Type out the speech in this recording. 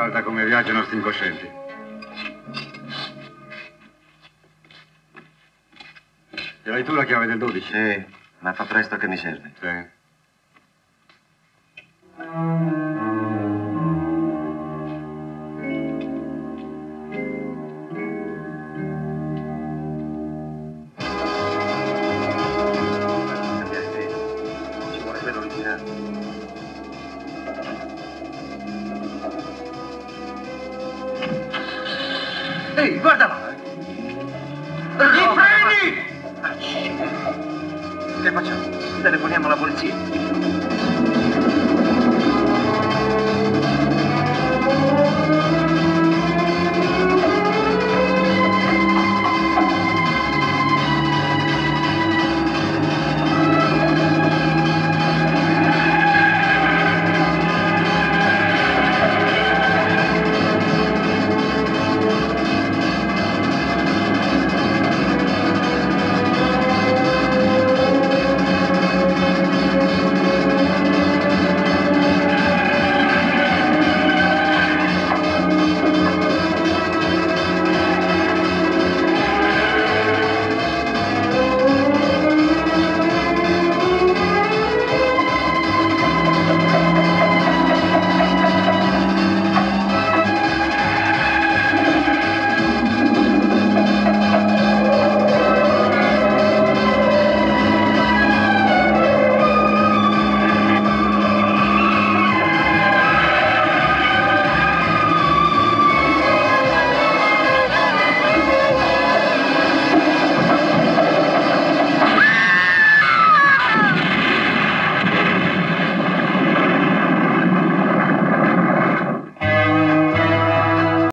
Guarda come viaggiano sti incoscienti. Ce l'hai tu la chiave del 12? Sì, ma fa presto che mi serve. Sì. Ci vuole quello originale. Ehi, guarda là! I freni! Che facciamo? Telefoniamo alla polizia.